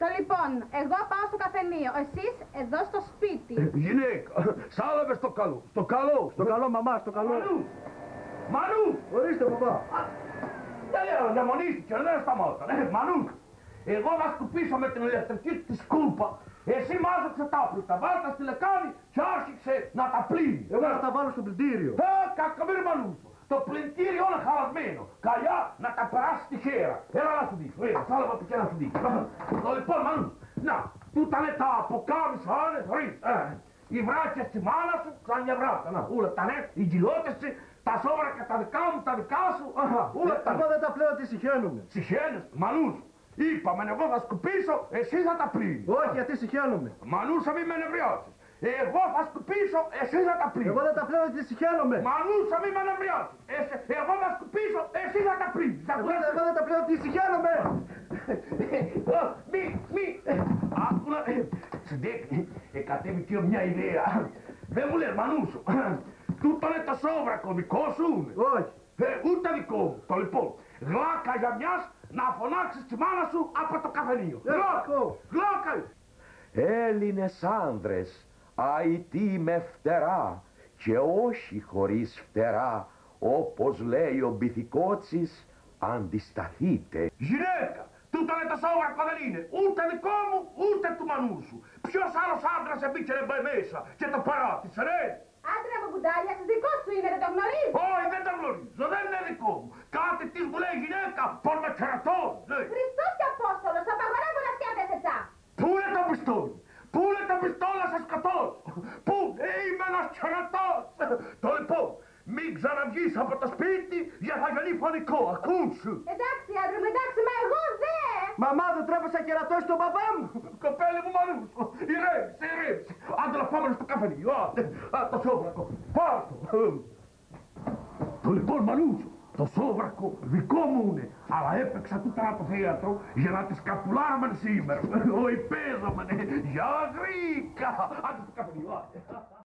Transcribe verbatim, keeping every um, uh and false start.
Το λοιπόν, εγώ πάω στο καφενείο, εσείς εδώ στο σπίτι. Ε, γυναίκα, σάλαβε στο καλό, στο καλό, Στο καλό, μαμά, στο καλό. Μανού, Μανού. Ορίστε, παπά. Δεν λέω, δαιμονίστηκε, δεν σταμάτα. Ε, Μανού, εγώ θα σκουπίσω με την ηλεκτρική τη σκούπα. Εσύ μάζεψε τα πλούτα, βάλτε στη λεκάνη και άρχισε να τα πλύνει. Εγώ θα τα βάλω στο πλυντήριο. Ε, κακομίρι Μανούσο. Το πλυντήριο είναι χαλασμένο. Καλιά να τα περάσει στη χέρα. Έλα να σου δείξω. Έλα, σάλαβα πει και να σου δείξω. Το λοιπόν, Μανού, να, τούτα είναι τα αποκάμισα, ε, οι βράκες της μάνας σου, σαν μια βράκα. Να, όλα τα ναι, οι γυλώτες σου, τα σόβρακα τα δικά μου, τα δικά σου. Όλα τα Εγώ δεν τα πλέω, τι συχαίνομαι. Συχαίνεις, Μανούσο. Είπαμε, εγώ θα σκουπίσω, εσύ θα τα πλύνεις. Όχι, γιατί συχαίνομαι. Μανούσα, μη με νευριάσεις. Εγώ θα σκουπίσω, εσύ θα τα πλύνεις. Εγώ δεν τα πλέω, γιατί συχαίνομαι. Μανούσα, μη με νευριάσεις. Εγώ θα σκουπίσω, εσύ θα τα πλύνεις. Εγώ δεν τα πλέω, γιατί συχαίνομαι. Μη, μη. Άκουνα, συντέκνη, εκατέβη και μια ιδέα. Δεν μου λες, Μανούσο, τούτο είναι το σόβρακο, δικό σου είναι. Όχι. Ούτε δικό μου. Το λοιπόν, γλάκα για μιας να φωνάξεις τη μάνα σου από το καφενείο. Γλάκα, γλάκα. Έλληνες άνδρες, αητοί με φτερά και όχι χωρίς φτερά, όπως λέει ο Μπιθικότσης, αντισταθείτε. Γυναίκα, τούτο είναι το σόβρακο δεν είναι, ούτε δικό μου, ούτε του μανού σου. Ποιος άλλος άντρας εμπήκε να μπει μέσα και το παράτησε, ρε. Άντρα μου κουντάλια, δικό σου είναι, δεν το γνωρίζω. Όχι, δεν το γνωρίζω, δεν είναι δικό μου. Κάτι της μου λέει γυναίκα, πως με κερατώνει. Χριστός και Απόστολος, απαγορεύω να σκέφτεσαι τσα. Πού είναι το πιστόλι, πού είναι το πιστόλι να σε σκοτώσω. Πού, ε, είμαι ένας κερατός. Το λοιπόν, μην ξαναβγείς από το σπίτι για θα γίνει φωνικό, ακούσου. Εντάξει, άντρα μου, εντάξει, μα εγώ δε. Μαμά, δεν τρέπεσαι να κερατώσει τον παπά μου. Κοπέλη μου, Μανούσο, ηρέμησε, ηρέμησε. Άντε να πάμε στο καφενείο, άντε, το σόβρακο, πάρ' το. Το λοιπόν, Μανούσο, το σόβρακο δικό μου είναι, αλλά έπαιξα τούτα το θέατρο για να τις καπουλάρουμε σήμερα. Όχι, παίζαμε, για γρήκα. Άντε στο καφενείο, άντε.